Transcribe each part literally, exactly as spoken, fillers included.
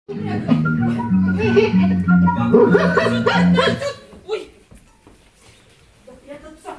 Ой! Прятаться!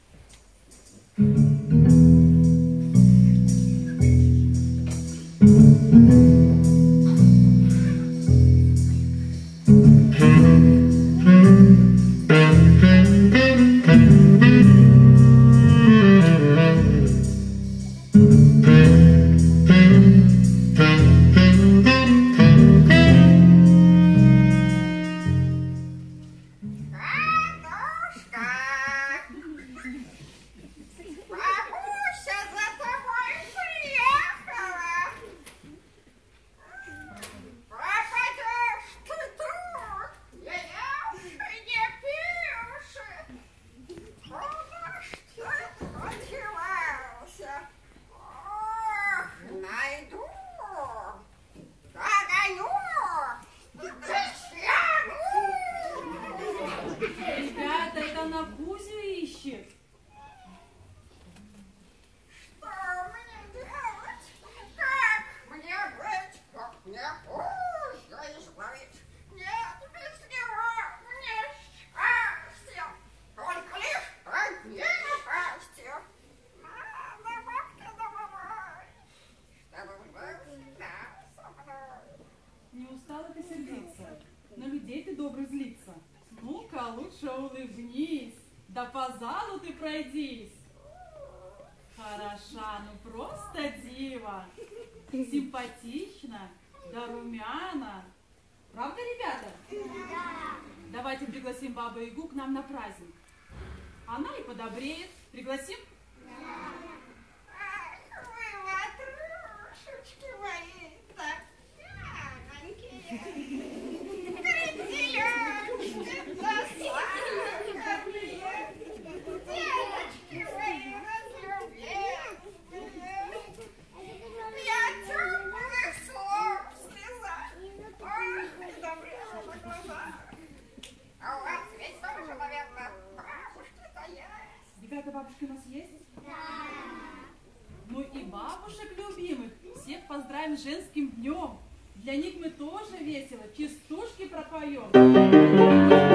Ребята, это она Кузю ищет. Что мне делать? Как мне быть? Как мне Кузю избавить? Нет, без него мне счастье. Только лишь одни напасти. Надо бабки добывать, чтобы был всегда со мной. Не устала ты сердиться? На людей ты добрый злиться. Ну-ка, лучше улыбнись, да по залу ты пройдись. Хороша, ну просто дива. Симпатична, да румяна. Правда, ребята? Да. Давайте пригласим Бабу-Ягу к нам на праздник. Она и подобреет. Пригласим? Ах, вы, ватрушечки мои, так мягонькие. Крылья, да сладкие. Девочки мои разлюбленные. Я теплых слов слезать. Ах, не добрела на глаза. А у вас ведь тоже, наверное, бабушки-то есть? Ребята, бабушки у нас есть? Да. Ну и бабушек любимых всех поздравим с женским днем. Для них мы тоже весело частушки пропоем.